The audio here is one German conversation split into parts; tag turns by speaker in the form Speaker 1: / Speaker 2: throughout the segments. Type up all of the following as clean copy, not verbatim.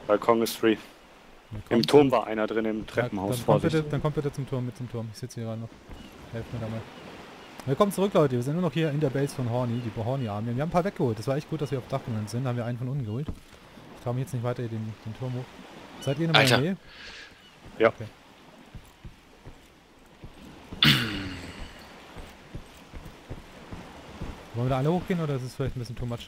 Speaker 1: Balkon ist free. Im Turm war einer drin, im Treppenhaus.
Speaker 2: Dann kommt bitte zum Turm, mit zum Turm. Ich sitze hier gerade noch. Helft mir da mal. Willkommen zurück, Leute. Wir sind nur noch hier in der Base von Horny, die Horny-Army. Wir haben ein paar weggeholt. Das war echt gut, dass wir auf Dach gelandet sind. Da haben wir einen von unten geholt. Ich traue mich jetzt nicht weiter hier den Turm hoch. Seid ihr in meiner Nähe?
Speaker 1: Ja.
Speaker 2: Okay. Wollen wir da alle hochgehen oder ist es vielleicht ein bisschen too much?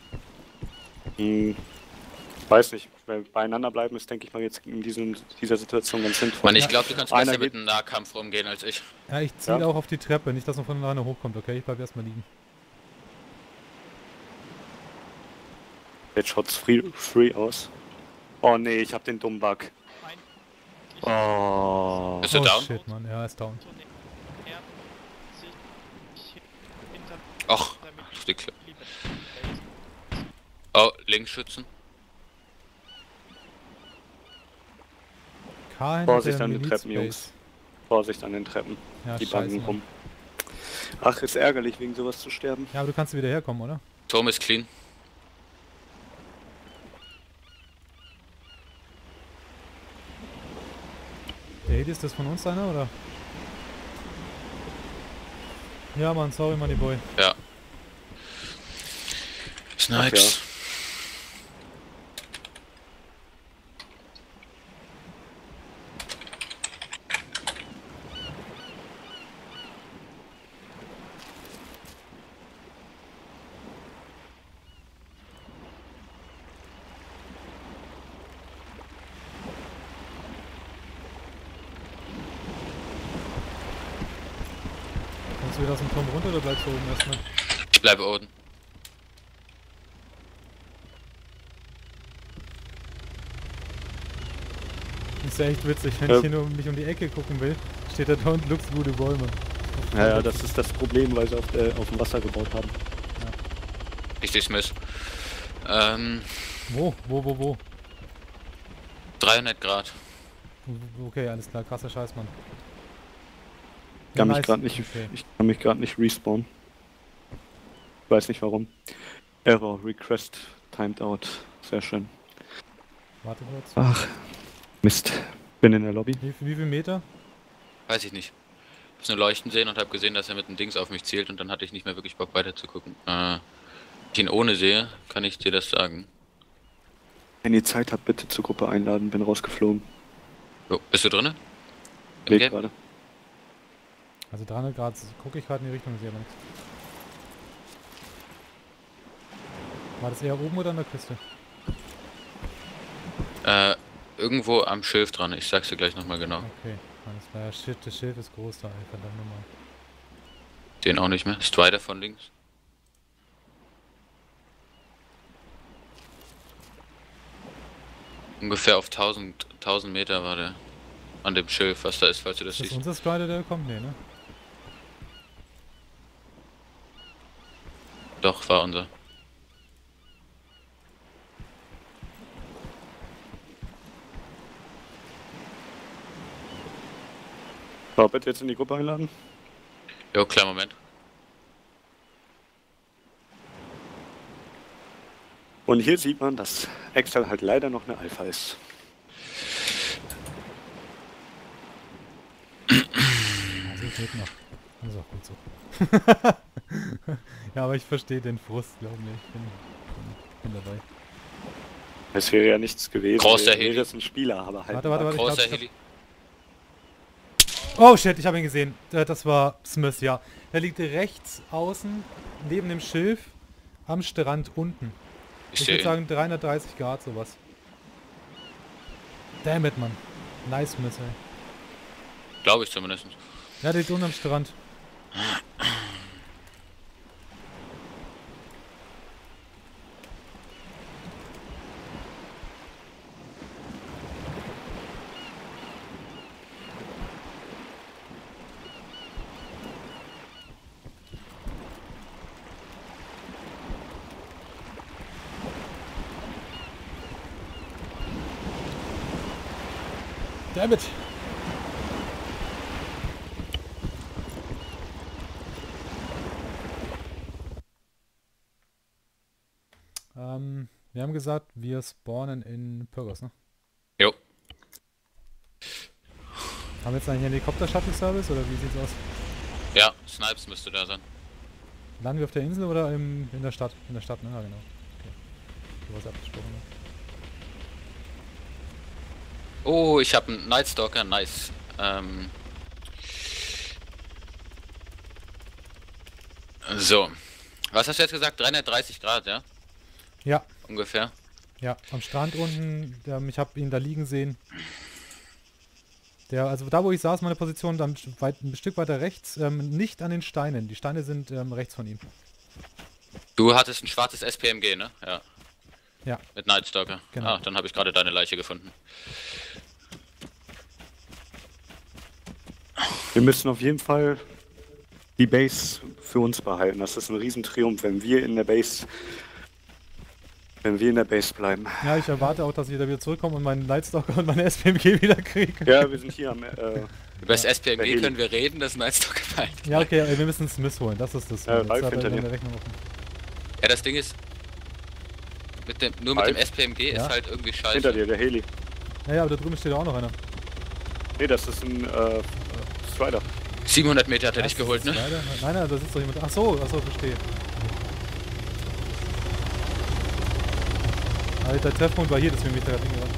Speaker 1: Weiß nicht. Wenn wir beieinander bleiben, ist, denke ich mal, jetzt in dieser Situation ganz sinnvoll.
Speaker 3: Mann, ich glaube, du kannst besser mit einem Nahkampf rumgehen als ich.
Speaker 2: Ja, ich ziele auch auf die Treppe, nicht dass man von alleine hochkommt, okay? Ich bleib erstmal liegen.
Speaker 1: Jetzt schaut's free aus. Oh nee, ich hab den dummen Bug. Oh.
Speaker 3: Bist du down?
Speaker 2: Shit, Mann. Ja, er ist down.
Speaker 3: Ach, oh, Linksschützen.
Speaker 1: Vorsicht an den Treppen, Jungs. Vorsicht an den Treppen.
Speaker 2: Ja,
Speaker 1: die bangen rum. Ach, ist ärgerlich, wegen sowas zu sterben.
Speaker 2: Ja, aber du kannst wieder herkommen, oder?
Speaker 3: Turm ist clean.
Speaker 2: Der Heli, ist das von uns einer, oder? Ja, Mann, sorry, Money Boy.
Speaker 3: Ja. Snipes.
Speaker 2: Kommst du wieder aus dem Turm runter oder bleibst du oben erstmal?
Speaker 3: Ich bleibe unten.
Speaker 2: Ist ja echt witzig, wenn ich hier nur mich um die Ecke gucken will, steht da Don't Looks gute Bäume.
Speaker 1: Ja, das ist das Problem, weil sie auf dem Wasser gebaut haben.
Speaker 3: Ja. Richtig, Smith.
Speaker 2: Wo?
Speaker 3: 300 Grad.
Speaker 2: Okay, alles klar, krasser Scheiß, Mann.
Speaker 1: Ich kann mich gerade nicht respawnen. Ich weiß nicht warum. Error, Request, timed out. Sehr schön.
Speaker 2: Warte kurz.
Speaker 1: Ach, Mist. Bin in der Lobby.
Speaker 2: Wie viel Meter?
Speaker 3: Weiß ich nicht. Ich hab's nur leuchten sehen und habe gesehen, dass er mit dem Dings auf mich zielt und dann hatte ich nicht mehr wirklich Bock weiter zu gucken. Wenn ich ihn ohne sehe, kann ich dir das sagen.
Speaker 1: Wenn ihr Zeit habt, bitte zur Gruppe einladen. Bin rausgeflogen.
Speaker 3: Jo, bist du drinne?
Speaker 1: Weg gerade.
Speaker 2: Also 300 Grad gucke ich gerade in die Richtung, sehe aber nichts. War das eher oben oder an der Küste?
Speaker 3: Irgendwo am Schilf dran. Ich sag's dir gleich nochmal genau.
Speaker 2: Okay, alles klar. Ja, shit, das Schilf ist groß da, ey, verdammt nochmal.
Speaker 3: Den auch nicht mehr. Strider von links. Ungefähr auf 1000 Meter war der. An dem Schilf, was da ist, falls du das siehst.
Speaker 2: Ist unser Strider, der kommt? Nee, ne?
Speaker 3: Doch, war unser.
Speaker 1: So, bitte jetzt in die Gruppe einladen.
Speaker 3: Jo, kleinen Moment.
Speaker 1: Und hier sieht man, dass Excel halt leider noch eine Alpha ist.
Speaker 2: Also geht noch. Das ist auch gut so. Ja, aber ich verstehe den Frust, glaube ich. Ich bin dabei.
Speaker 1: Es wäre ja nichts gewesen.
Speaker 3: Großer Heli.
Speaker 1: Wäre es ein Spieler, aber halt.
Speaker 2: Warte,
Speaker 3: Großer Heli.
Speaker 2: Oh shit, ich habe ihn gesehen. Das war Smith, ja. Der liegt rechts außen, neben dem Schilf, am Strand unten. Ich würde sagen 330 Grad, sowas. Damn it, Mann. Nice, Smith, ey.
Speaker 3: Glaube ich zumindest.
Speaker 2: Ja, der liegt unten am Strand. Damn it! Wir haben gesagt, wir spawnen in Pyrgos, ne? Haben wir jetzt einen Helikopter-Shuttle-Service oder wie sieht's aus?
Speaker 3: Ja, Snipes müsste da sein.
Speaker 2: Landen wir auf der Insel oder in der Stadt? In der Stadt, ne? Ja, genau. Okay. Du was abgesprochen. Ne?
Speaker 3: Oh, ich habe einen Nightstalker, nice. So. Was hast du jetzt gesagt? 330 Grad, ja?
Speaker 2: Ja.
Speaker 3: Ungefähr.
Speaker 2: Ja, am Strand unten, ich habe ihn da liegen sehen. Also da, wo ich saß, meine Position, dann ein Stück weiter rechts, nicht an den Steinen. Die Steine sind rechts von ihm.
Speaker 3: Du hattest ein schwarzes SPMG, ne? Ja.
Speaker 2: Ja.
Speaker 3: Mit Nightstalker.
Speaker 2: Genau.
Speaker 3: Ah, dann habe ich gerade deine Leiche gefunden.
Speaker 1: Wir müssen auf jeden Fall die Base für uns behalten. Das ist ein Riesentriumph, wenn wir in der Base bleiben.
Speaker 2: Ja, ich erwarte auch, dass ich da wieder zurückkomme und meinen Nightstalker und meine SPMG wieder kriege.
Speaker 1: Ja, wir sind hier am...
Speaker 3: Über das SPMG können wir reden, das Nightstalker behalten.
Speaker 2: Ja, okay, wir müssen Smith holen, das ist das.
Speaker 1: Ralf hinter dir.
Speaker 3: Ja, das Ding ist, nur mit dem SPMG
Speaker 2: Ja.
Speaker 3: ist halt irgendwie scheiße.
Speaker 1: Hinter dir, der Heli.
Speaker 2: Ja, aber da drüben steht auch noch einer.
Speaker 1: Nee, das ist ein Strider.
Speaker 3: 700 Meter hat er dich
Speaker 2: Was,
Speaker 3: geholt, ne?
Speaker 2: Leider? Nein, da sitzt doch jemand. Ach so, verstehe. Alter, der Treffpunkt war hier, deswegen bin ich da gerade hingerannt.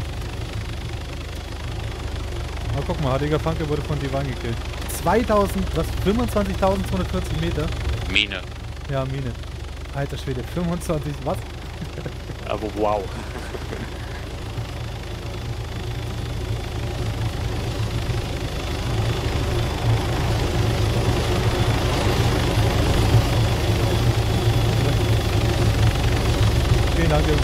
Speaker 2: Aber guck mal, Hardiger Funke wurde von Divine gekillt. 25.240 Meter.
Speaker 3: Mine.
Speaker 2: Ja, Mine. Alter Schwede, 25, was?
Speaker 1: Aber wow.
Speaker 2: Vielen Dank, Jungs.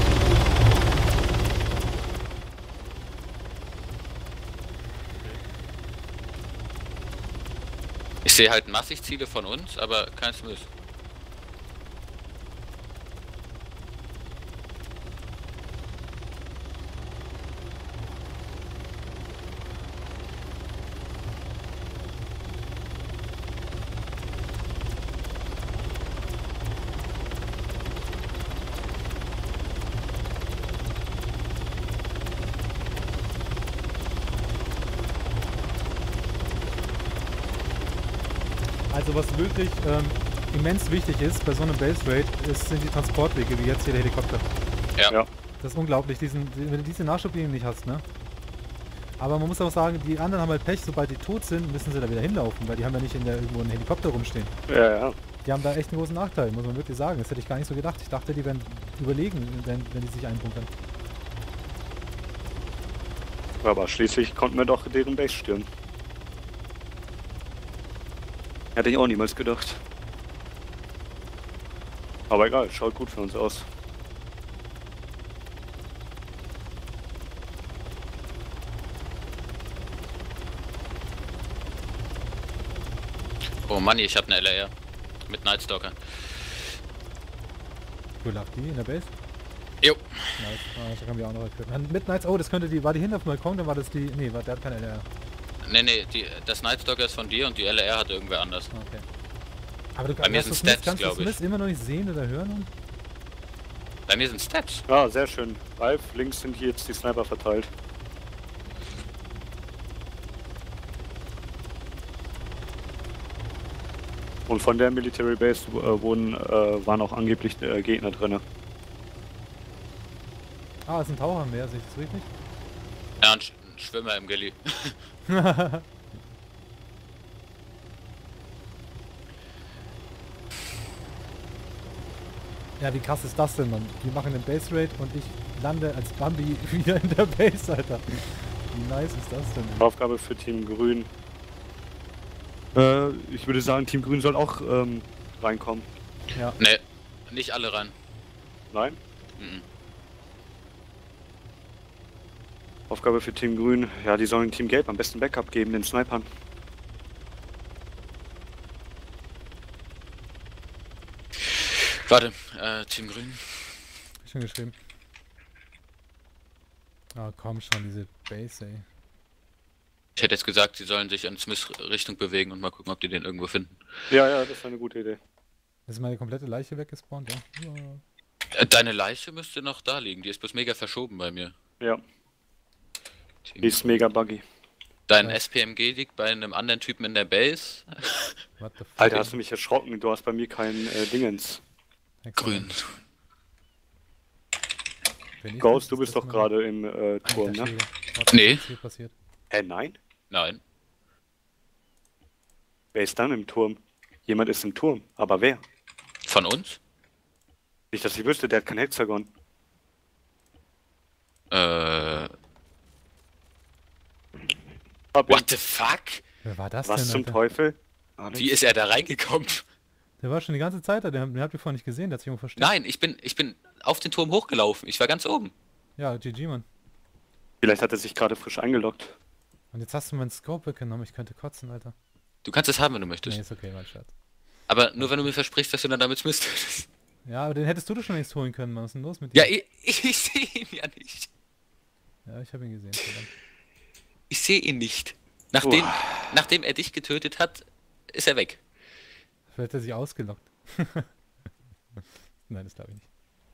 Speaker 3: Ich sehe halt massig Ziele von uns, aber kein Smith.
Speaker 2: Also was wirklich immens wichtig ist bei so einem Base Raid, sind die Transportwege, wie jetzt hier der Helikopter.
Speaker 3: Ja.
Speaker 2: Das ist unglaublich, wenn du diese Nachschublinien nicht hast, ne? Aber man muss auch sagen, die anderen haben halt Pech, sobald die tot sind, müssen sie da wieder hinlaufen, weil die haben ja nicht irgendwo einen Helikopter rumstehen.
Speaker 1: Ja.
Speaker 2: Die haben da echt einen großen Nachteil, muss man wirklich sagen. Das hätte ich gar nicht so gedacht. Ich dachte, die werden überlegen, wenn die sich einbunkern.
Speaker 1: Aber schließlich konnten wir doch deren Base stürmen. Hätte ich auch niemals gedacht. Aber egal, schaut gut für uns aus.
Speaker 3: Oh Mann, ich habe eine LR. Mit Nightstalker.
Speaker 2: Wo lag die? In der Base?
Speaker 3: Jo.
Speaker 2: Nice. Da kann wir auch noch equippen. Midnights, oh, war die hinten auf dem Balkon, dann war das die. Nee, der hat keine LR.
Speaker 3: Nee, das Nightstalker ist von dir und die LR hat irgendwer anders.
Speaker 2: Okay. Aber du
Speaker 3: Bei mir sind Stats,
Speaker 2: kannst du
Speaker 3: glaube ich.
Speaker 2: Smith immer noch nicht sehen oder hören?
Speaker 3: Bei mir sind Stats.
Speaker 1: Ja, sehr schön. Ralf, links sind hier jetzt die Sniper verteilt. Und von der Military Base waren auch angeblich Gegner drin.
Speaker 2: Ah, ist ein Taucher mehr, sehe ich das richtig?
Speaker 3: Ja, ein Schwimmer im Gilly.
Speaker 2: Ja, wie krass ist das denn, Mann? Wir machen den Base Raid und ich lande als Bambi wieder in der Base, Alter. Wie nice ist das denn?
Speaker 1: Aufgabe für Team Grün. Ich würde sagen, Team Grün soll auch reinkommen.
Speaker 2: Ja.
Speaker 3: Nee, nicht alle rein.
Speaker 1: Nein?
Speaker 3: Mhm.
Speaker 1: Aufgabe für Team Grün. Ja, die sollen Team Gelb am besten Backup geben, den Snipern.
Speaker 3: Warte, Team Grün.
Speaker 2: Schon geschrieben. Ah, komm schon, diese Base, ey.
Speaker 3: Ich hätte jetzt gesagt, sie sollen sich in Smith Richtung bewegen und mal gucken, ob die den irgendwo finden.
Speaker 1: Ja, das ist eine gute Idee.
Speaker 2: Ist meine komplette Leiche weggespawnt, ja?
Speaker 3: Deine Leiche müsste noch da liegen, die ist bloß mega verschoben bei mir.
Speaker 1: Ja,
Speaker 3: Team
Speaker 1: die ist mega buggy.
Speaker 3: Dein
Speaker 2: Ja.
Speaker 3: SPMG liegt bei einem anderen Typen in der Base.
Speaker 2: What the fuck?
Speaker 1: Alter, hast du mich erschrocken? Du hast bei mir keinen Dingens.
Speaker 3: Grün.
Speaker 2: Bin ich
Speaker 1: Ghost,
Speaker 2: das?
Speaker 1: du
Speaker 2: Ist
Speaker 1: bist
Speaker 2: das
Speaker 1: doch
Speaker 2: mal-
Speaker 1: gerade im Turm,
Speaker 2: Alter
Speaker 1: ne?
Speaker 2: Schwede. Was
Speaker 3: Nee.
Speaker 2: ist hier passiert?
Speaker 1: Hä, nein?
Speaker 3: Nein.
Speaker 1: Wer ist dann im Turm? Jemand ist im Turm. Aber wer?
Speaker 3: Von uns?
Speaker 1: Nicht, dass ich wüsste, der hat kein Hexagon. Hab ihn.
Speaker 3: What the fuck?
Speaker 2: Wer war das
Speaker 1: Was
Speaker 2: denn,
Speaker 1: zum
Speaker 2: Alter?
Speaker 1: Teufel? Alex?
Speaker 3: Wie ist er da reingekommen?
Speaker 2: Der war schon die ganze Zeit da, den habt ihr vorher nicht gesehen, der hat sich irgendwo versteckt.
Speaker 3: Nein, ich bin auf den Turm hochgelaufen. Ich war ganz oben.
Speaker 2: Ja, GG, Mann.
Speaker 1: Vielleicht hat er sich gerade frisch eingeloggt.
Speaker 2: Und jetzt hast du meinen Scope weggenommen, ich könnte kotzen, Alter.
Speaker 3: Du kannst es haben, wenn du möchtest.
Speaker 2: Nee, ist okay, mein Schatz.
Speaker 3: Aber nur wenn du mir versprichst, dass du dann damit Smith tötest.
Speaker 2: Ja, aber den hättest du doch schon längst holen können, Mann. Was ist denn los mit dir?
Speaker 3: Ja, ich sehe ihn ja nicht.
Speaker 2: Ja, ich habe ihn gesehen, verdammt.
Speaker 3: Ich sehe ihn nicht. Nachdem er dich getötet hat, ist er weg.
Speaker 2: Vielleicht hat er sich ausgelockt. Nein, das glaube ich nicht.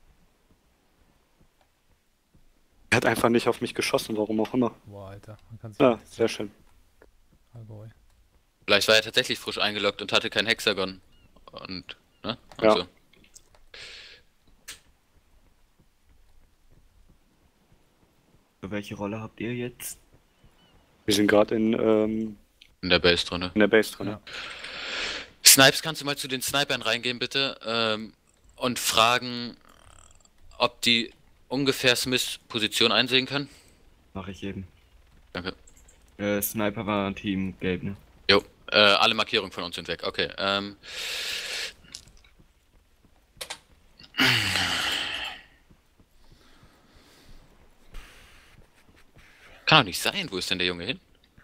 Speaker 1: Er hat einfach nicht auf mich geschossen, warum auch immer.
Speaker 2: Boah, Alter. Man kann sich
Speaker 1: Ja, sehr schön.
Speaker 2: Allgäu.
Speaker 3: Vielleicht war er tatsächlich frisch eingeloggt und hatte kein Hexagon. Und, ne? Und
Speaker 1: Ja.
Speaker 3: so.
Speaker 4: Welche Rolle habt ihr jetzt?
Speaker 1: Wir sind gerade in
Speaker 3: In der Base drinne.
Speaker 1: der Base drin.
Speaker 2: Ja.
Speaker 3: Snipes, kannst du mal zu den Snipern reingehen, bitte? Und fragen, ob die ungefähr Smiths Position einsehen können?
Speaker 4: Mache ich eben.
Speaker 3: Danke.
Speaker 4: Sniper war Team Gelb, ne?
Speaker 3: Jo, alle Markierungen von uns sind weg. Okay, kann doch nicht sein. Wo ist denn der Junge hin?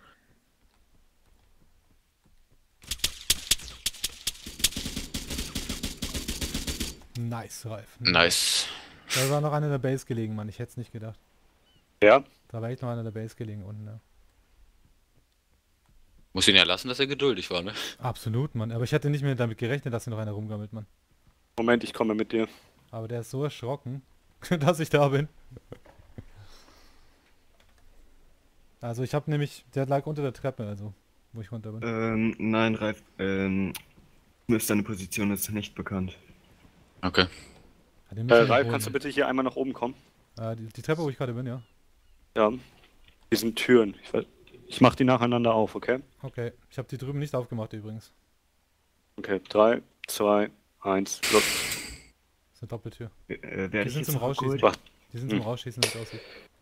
Speaker 2: Nice, Ralf.
Speaker 3: Nice.
Speaker 2: Da war noch einer in der Base gelegen, Mann. Ich hätte es nicht gedacht.
Speaker 1: Ja,
Speaker 2: Da war echt noch einer in der Base gelegen unten, ja.
Speaker 3: Muss ihn ja lassen, dass er geduldig war, ne?
Speaker 2: Absolut, Mann. Aber ich hatte nicht mehr damit gerechnet, dass hier noch einer rumgammelt, Mann.
Speaker 1: Moment, ich komme mit dir.
Speaker 2: Aber der ist so erschrocken, dass ich da bin. Also ich habe nämlich, der lag unter der Treppe, also wo ich runter bin.
Speaker 4: Nein, Ralf, Smith, deine Position ist nicht bekannt.
Speaker 3: Okay.
Speaker 2: Ja, den müssen wir
Speaker 1: Ralf,
Speaker 2: holen.
Speaker 1: kannst du bitte hier einmal nach oben kommen?
Speaker 2: Die Treppe, wo ich gerade bin, ja.
Speaker 1: Ja. Hier sind Türen. Ich mach die nacheinander auf, okay?
Speaker 2: Okay. Ich habe die drüben nicht aufgemacht übrigens.
Speaker 1: Okay, 3, 2, 1, los.
Speaker 2: Das ist eine Doppeltür.
Speaker 4: Werde
Speaker 2: Die
Speaker 4: ich
Speaker 2: sind
Speaker 4: jetzt
Speaker 2: zum Rausschießen.
Speaker 4: abgeholt?
Speaker 1: Wach.
Speaker 2: Die sind zum Rausschießen, wie es aussieht.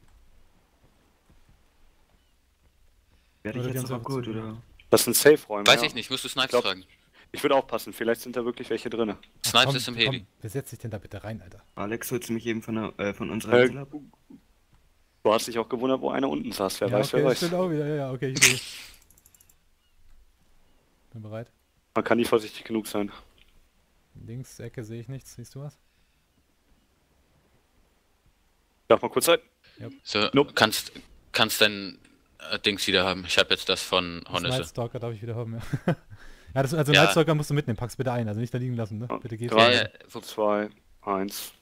Speaker 4: Werde ich
Speaker 2: Oder die
Speaker 4: jetzt
Speaker 2: haben
Speaker 4: noch
Speaker 2: sie
Speaker 4: abgeholt,
Speaker 2: einfach
Speaker 4: oder?
Speaker 1: Das sind Safe-Räume.
Speaker 3: Weiß
Speaker 1: ja.
Speaker 3: ich nicht, musst du Snipes
Speaker 1: glaub-
Speaker 3: fragen.
Speaker 1: Ich würde aufpassen, vielleicht sind da wirklich welche drin.
Speaker 3: Snipes
Speaker 2: Komm,
Speaker 3: ist im Heli.
Speaker 2: Komm, wer setzt sich denn da bitte rein, Alter?
Speaker 4: Alex, holst du mich eben von unserer Insel ab?
Speaker 1: Du hast dich auch gewundert, wo einer unten saß. Wer
Speaker 2: Ja,
Speaker 1: weiß,
Speaker 2: okay,
Speaker 1: wer
Speaker 2: das
Speaker 1: weiß.
Speaker 2: stimmt auch wieder. Ja, okay, ich sehe. Bin bereit.
Speaker 1: Man kann nicht vorsichtig genug sein.
Speaker 2: Links Ecke sehe ich nichts. Siehst du was?
Speaker 1: Darf mal kurz sein?
Speaker 3: So,
Speaker 1: Nope.
Speaker 3: kannst dein Dings wieder haben. Ich habe jetzt das von
Speaker 2: Das
Speaker 3: Hornisse.
Speaker 2: Nightstalker darf ich wieder haben, ja. Ja, also
Speaker 3: Ja.
Speaker 2: Nightstalker musst du mitnehmen. Pack's bitte ein. Also nicht da liegen lassen, ne?
Speaker 1: Ja,
Speaker 2: Bitte geh.
Speaker 1: drei.
Speaker 3: Ja, ja,
Speaker 1: 2, 1.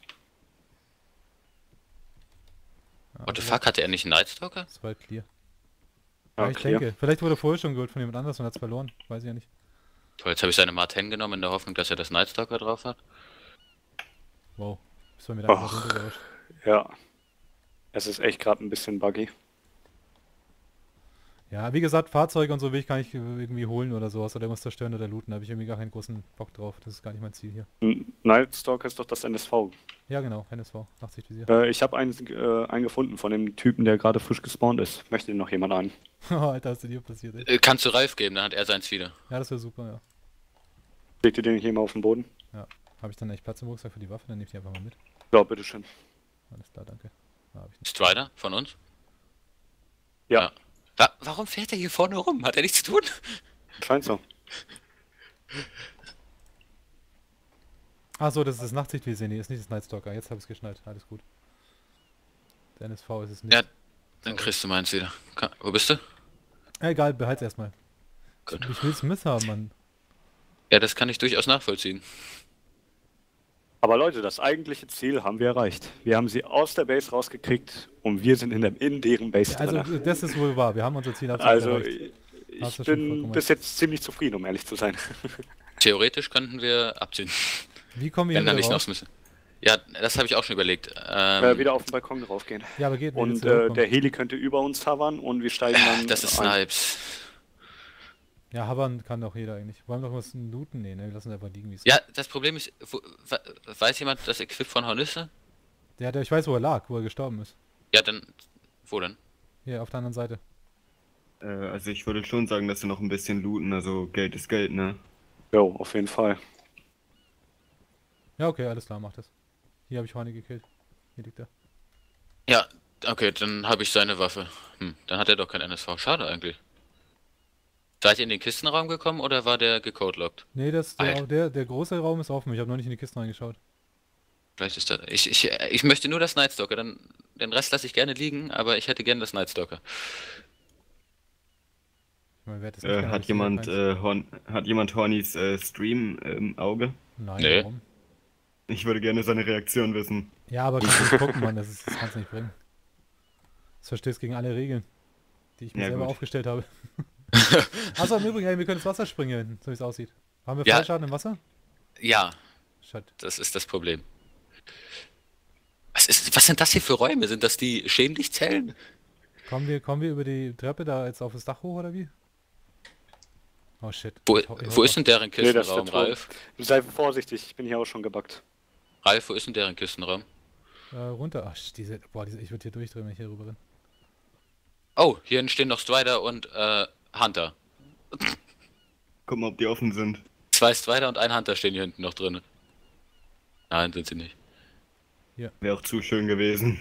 Speaker 3: What the fuck, hatte er nicht einen Nightstalker?
Speaker 2: Das war halt clear.
Speaker 1: Ja,
Speaker 2: Ja, ich
Speaker 1: clear.
Speaker 2: denke. Vielleicht wurde er vorher schon geholt von jemand anders und hat's verloren. Weiß ich ja nicht.
Speaker 3: Toll, jetzt habe ich seine Mark 10 genommen in der Hoffnung, dass er das Nightstalker drauf hat.
Speaker 2: Wow. Bist du mir da einfach
Speaker 1: Och.
Speaker 2: runtergerauscht.
Speaker 1: Ja. Es ist echt gerade ein bisschen buggy.
Speaker 2: Ja, wie gesagt, Fahrzeuge und so will ich gar nicht irgendwie holen oder sowas. Oder muss zerstören oder looten. Da habe ich irgendwie gar keinen großen Bock drauf. Das ist gar nicht mein Ziel hier.
Speaker 1: Nightstalker ist doch das NSV.
Speaker 2: Ja, genau. NSV. Nachtsichtvisier.
Speaker 1: Ich habe einen gefunden von dem Typen, der gerade frisch gespawnt ist. Möchte noch jemand an?
Speaker 2: Alter, was ist denn hier passiert, ey?
Speaker 3: Kannst du Ralf geben, dann hat er seins wieder.
Speaker 2: Ja, das wäre super, ja.
Speaker 1: Legt ihr den hier mal auf den Boden?
Speaker 2: Habe ich dann echt Platz im Rucksack für die Waffe? Dann nehme ich die einfach mal mit.
Speaker 1: Ja, bitteschön.
Speaker 2: Alles klar, danke. Habe ich nicht.
Speaker 3: Strider von uns?
Speaker 1: Ja,
Speaker 3: Warum fährt er hier vorne rum? Hat er nichts zu tun?
Speaker 1: scheint so.
Speaker 2: Ach so, das ist das Nachtsichtvisier. Nee, ist nicht das Nightstalker. Jetzt habe ich es geschnallt. Alles gut. Der NSV ist es nicht.
Speaker 3: Ja, dann kriegst du meins wieder. Wo bist du?
Speaker 2: Egal, behalt's erstmal.
Speaker 3: Gut.
Speaker 2: Ich will's Miss haben, Mann.
Speaker 3: Ja, das kann ich durchaus nachvollziehen.
Speaker 1: Aber Leute, das eigentliche Ziel haben wir erreicht. Wir haben sie aus der Base rausgekriegt und wir sind in deren Base
Speaker 2: Also
Speaker 1: drin.
Speaker 2: das ist wohl wahr, wir haben unser Ziel absolut
Speaker 1: Also
Speaker 2: erreicht.
Speaker 1: ich
Speaker 2: Hast du schon
Speaker 1: bin
Speaker 2: vollkommen
Speaker 1: bis jetzt ziemlich zufrieden, um ehrlich zu sein.
Speaker 3: Theoretisch könnten wir abziehen.
Speaker 2: Wie kommen wir
Speaker 3: Wenn
Speaker 2: hier
Speaker 3: dann
Speaker 2: wieder
Speaker 3: nicht noch
Speaker 2: raus?
Speaker 3: müssen. Ja, das habe ich auch schon überlegt.
Speaker 1: Wieder auf den Balkon draufgehen.
Speaker 2: Ja, aber geht, wenn wir
Speaker 1: Und
Speaker 2: zurückkommen.
Speaker 1: der Heli könnte über uns hovern und wir steigen dann
Speaker 3: Das ist
Speaker 1: ein.
Speaker 3: Snipes.
Speaker 2: Ja, hovern kann doch jeder eigentlich. Wollen wir doch was looten? Nee, ne, wir lassen es einfach liegen, wie es ist.
Speaker 3: Ja, das Problem ist, weiß jemand das Equip von Hornisse?
Speaker 2: Ich weiß, wo er lag, wo er gestorben ist.
Speaker 3: Ja, dann, wo denn?
Speaker 2: Hier, auf der anderen Seite.
Speaker 4: Also ich würde schon sagen, dass wir noch ein bisschen looten, also Geld ist Geld, ne?
Speaker 1: Jo, auf jeden Fall.
Speaker 2: Ja, okay, alles klar, mach das. Hier habe ich Horny gekillt. Hier liegt er.
Speaker 3: Ja, okay, dann habe ich seine Waffe. Dann hat er doch kein NSV. Schade eigentlich. Seid ihr in den Kistenraum gekommen oder war der gecodelockt?
Speaker 2: Nee,
Speaker 3: Alter.
Speaker 2: der große Raum ist offen. Ich habe noch nicht in die Kisten reingeschaut.
Speaker 3: Vielleicht ist das. Ich möchte nur das Nightstalker, dann den Rest lasse ich gerne liegen, aber ich hätte gerne das Nightstalker.
Speaker 2: Ich meine, wer hat das nicht gerne,
Speaker 4: Hat
Speaker 2: ich sehe
Speaker 4: jemand,
Speaker 2: keins.
Speaker 4: hat jemand Hornys Stream im Auge?
Speaker 2: Nein,
Speaker 3: Nee.
Speaker 2: warum?
Speaker 4: Ich würde gerne seine Reaktion wissen.
Speaker 2: Ja, aber kannst du nicht gucken, Mann. Das kannst du nicht bringen. Das verstößt gegen alle Regeln, die ich mir
Speaker 4: Ja,
Speaker 2: selber
Speaker 4: gut.
Speaker 2: aufgestellt habe. Achso, im Übrigen, ey, wir können ins Wasser springen hier hinten, so wie es aussieht. Haben wir
Speaker 3: Ja.
Speaker 2: Fallschaden im Wasser?
Speaker 3: Ja,
Speaker 2: Shit.
Speaker 3: das ist das Problem. Was sind das hier für Räume? Sind das die Schemenlichtzellen?
Speaker 2: Kommen wir über die Treppe da jetzt auf das Dach hoch, oder wie? Oh shit.
Speaker 3: Wo
Speaker 2: Ich hau
Speaker 3: ist denn deren
Speaker 1: Nee, das ist
Speaker 3: Kistenraum,
Speaker 1: der Turm.
Speaker 3: Ralf?
Speaker 1: Sei vorsichtig, ich bin hier auch schon gebackt.
Speaker 3: Ralf, wo ist denn deren Kistenraum?
Speaker 2: runter. Ach, ich würde hier durchdrehen, wenn ich hier rüber bin.
Speaker 3: Oh, hier stehen noch Strider und Hunter.
Speaker 4: Guck mal, ob die offen sind.
Speaker 3: 2 Strider und ein Hunter stehen hier hinten noch drin. Nein, sind sie nicht.
Speaker 4: Wäre auch zu schön gewesen.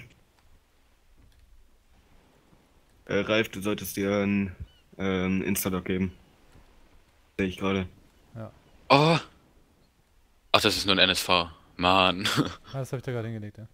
Speaker 4: Ralf, du solltest dir einen Instadoc geben. Sehe ich gerade.
Speaker 3: Oh! Ach, das ist nur ein NSV. Mann.
Speaker 2: Ah, das habe ich da gerade hingelegt, ja.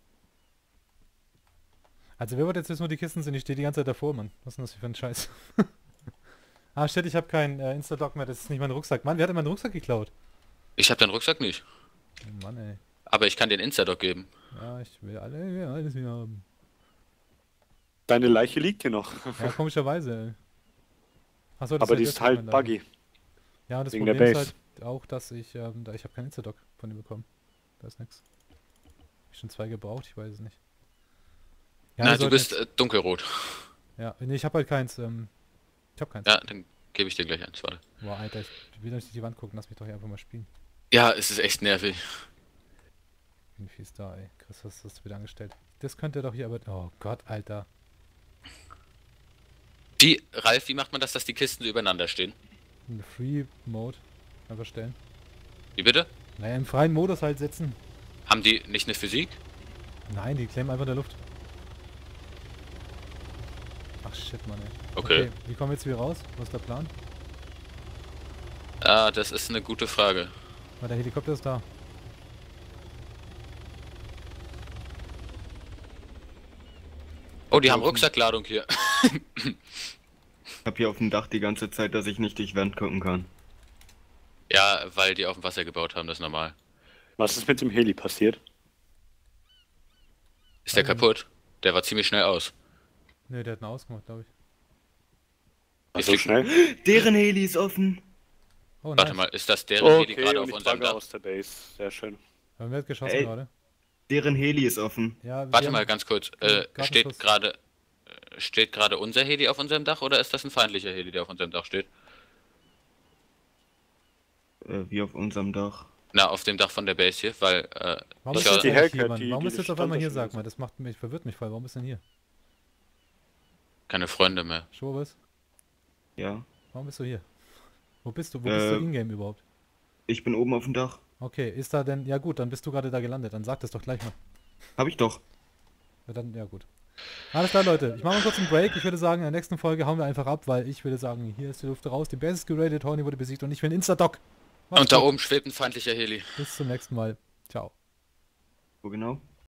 Speaker 2: Also wer wollte jetzt wissen, wo die Kisten sind? Ich stehe die ganze Zeit davor, Mann. Was ist denn das hier für ein Scheiß? Ah, shit, ich habe keinen Instadoc mehr. Das ist nicht mein Rucksack. Mann, wer hat denn meinen Rucksack geklaut?
Speaker 3: Ich habe deinen Rucksack nicht.
Speaker 2: Oh Mann, ey.
Speaker 3: Aber ich kann den Instadoc geben.
Speaker 2: Ja, ich will alles wieder haben.
Speaker 1: Deine Leiche liegt hier noch.
Speaker 2: Ja, komischerweise, ey. Achso,
Speaker 1: Aber die ist
Speaker 2: deswegen
Speaker 1: halt
Speaker 2: mein Lager.
Speaker 1: buggy.
Speaker 2: Ja, und das
Speaker 1: wegen der
Speaker 2: Problem ist
Speaker 1: Base.
Speaker 2: halt auch, dass ich habe keinen Instadoc von ihm bekommen. Da ist nix. Hab ich schon 2 gebraucht? Ich weiß es nicht. Ja, wir
Speaker 3: Na, du
Speaker 2: sollten
Speaker 3: bist
Speaker 2: jetzt-
Speaker 3: dunkelrot.
Speaker 2: Ja, nee, ich habe halt keins. Ich habe keins.
Speaker 3: Ja, dann gebe ich dir gleich eins, warte.
Speaker 2: Boah, Alter, ich will doch nicht durch die Wand gucken. Lass mich doch hier einfach mal spielen.
Speaker 3: Ja, es ist echt nervig.
Speaker 2: Wie viel ist da, ey? Chris, was hast du wieder angestellt? Das könnte doch hier aber... Oh Gott, Alter.
Speaker 3: Ralf, wie macht man das, dass die Kisten so übereinander stehen?
Speaker 2: In Free Mode einfach stellen.
Speaker 3: Wie bitte?
Speaker 2: Naja, im freien Modus halt setzen.
Speaker 3: Haben die nicht eine Physik?
Speaker 2: Nein, die klemmen einfach in der Luft. Ach shit, Mann, ey.
Speaker 3: Okay.
Speaker 2: Wie kommen wir jetzt wieder raus? Was ist der Plan?
Speaker 3: Ah, das ist eine gute Frage.
Speaker 2: Weil der Helikopter ist da.
Speaker 3: Oh, die haben Rucksackladung hier.
Speaker 4: Ich hab hier auf dem Dach die ganze Zeit, dass ich nicht durch Wand gucken kann.
Speaker 3: Ja, weil die auf dem Wasser gebaut haben, das ist normal.
Speaker 1: Was ist mit dem Heli passiert?
Speaker 3: Ist der kaputt? Der war ziemlich schnell aus.
Speaker 2: Ne, der hat einen ausgemacht, glaube ich.
Speaker 1: Ach, so schnell?
Speaker 4: Deren Heli ist offen.
Speaker 2: Oh,
Speaker 3: Warte
Speaker 2: nice.
Speaker 3: mal, ist das deren Heli
Speaker 1: Okay,
Speaker 3: gerade
Speaker 1: und
Speaker 3: auf
Speaker 1: ich
Speaker 3: unserem
Speaker 1: bugge
Speaker 3: Dach?
Speaker 1: aus der Base. Sehr schön.
Speaker 2: Haben wir jetzt geschossen
Speaker 4: Ey.
Speaker 2: gerade?
Speaker 4: Deren Heli ist offen.
Speaker 2: Ja, wir
Speaker 3: Warte
Speaker 2: haben-
Speaker 3: mal ganz kurz.
Speaker 2: Gartenschuss.
Speaker 3: Steht gerade unser Heli auf unserem Dach oder ist das ein feindlicher Heli, der auf unserem Dach steht?
Speaker 4: Wie auf unserem Dach.
Speaker 3: Na, auf dem Dach von der Base hier, weil
Speaker 2: Warum
Speaker 1: Das
Speaker 2: ist
Speaker 1: ist
Speaker 2: jetzt
Speaker 1: die
Speaker 2: eigentlich hier,
Speaker 1: Hellcat,
Speaker 2: Mann?
Speaker 1: die-
Speaker 2: Warum
Speaker 1: die
Speaker 2: ist jetzt auf
Speaker 1: stand
Speaker 2: einmal
Speaker 1: da
Speaker 2: hier,
Speaker 1: schon
Speaker 2: sag
Speaker 1: also.
Speaker 2: mal? Das verwirrt mich voll. Warum ist denn hier?
Speaker 3: keine Freunde mehr.
Speaker 2: Schwobes?
Speaker 4: Ja.
Speaker 2: Warum bist du hier? Wo bist du? Wo bist du
Speaker 4: Äh,
Speaker 2: in-game überhaupt?
Speaker 4: Ich bin oben auf dem Dach.
Speaker 2: Okay, ist da denn... Ja gut, dann bist du gerade da gelandet. Dann sag das doch gleich mal.
Speaker 4: Hab ich doch.
Speaker 2: Ja, dann, ja gut. Alles klar, Leute. Ich mache mal kurz einen Break. Ich würde sagen, in der nächsten Folge hauen wir einfach ab, weil ich würde sagen, hier ist die Luft raus. Die Base ist geradet, Horny wurde besiegt und ich will einen Instadoc. Macht's
Speaker 3: Und da
Speaker 2: gut.
Speaker 3: oben schwebt ein feindlicher Heli.
Speaker 2: Bis zum nächsten Mal. Ciao.
Speaker 4: Wo genau?